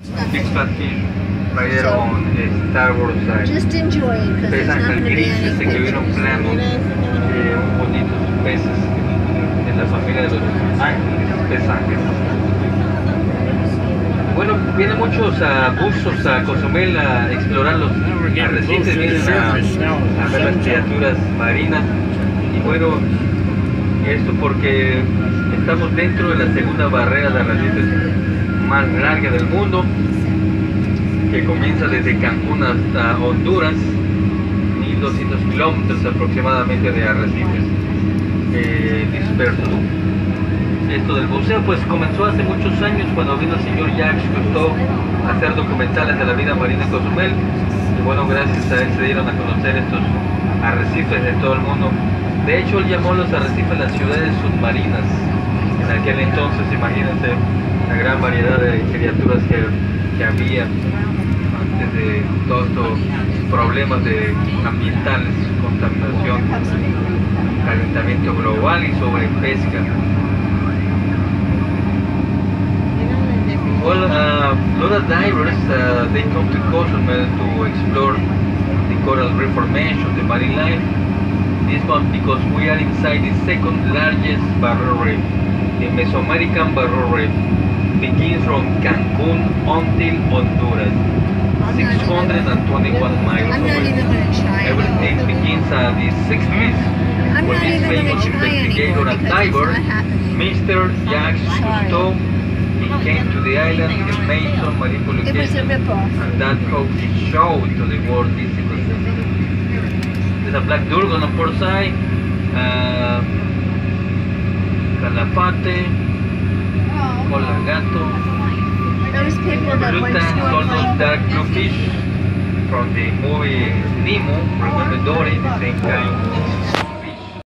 Big Fat Fish, right there on Star Wars side. Just enjoy it because there's not Pesan going to be grises, any que vieron pictures. planos, bonitos peces en la familia de los ángeles, pesantes. Bueno, vienen muchos buzos a Cozumel a explorar los arrecifes, vienen a ver las criaturas marinas. Y bueno, esto porque estamos dentro de la segunda barrera de arrecifes más larga del mundo, que comienza desde Cancún hasta Honduras, 1200 kilómetros aproximadamente de arrecifes dispersos. Esto del buceo pues comenzó hace muchos años cuando vino el señor Jacques Cousteau a hacer documentales de la vida marina en Cozumel, y bueno, gracias a él se dieron a conocer estos arrecifes de todo el mundo. De hecho, él llamó a los arrecifes las ciudades submarinas. En aquel entonces, imagínense la gran variedad de criaturas que había antes de todos estos problemas ambientales, contaminación, calentamiento global y sobrepesca. Well, a lot of divers they come to Cozumel to explore the coral reef formation, the marine life. This one because we are inside the second largest barrier reef. The Mesoamerican barrier reef begins from Cancun until Honduras, 621 miles I'm not away. even going to try Everything begins at the 60s I'm when not this even going famous to try investigator anymore and because it's diver, not happening. Mr. Jacques Sorry. Cousteau, he came to the island, he made some marine It was a publications, ripoff. and that's how he showed to the world this ecosystem. There's a black dugong on port side, calafate, cola gato, Those people that went Plutas, all those snorkeling. dark blue fish from the movie Nemo, remember Dory, the same kind.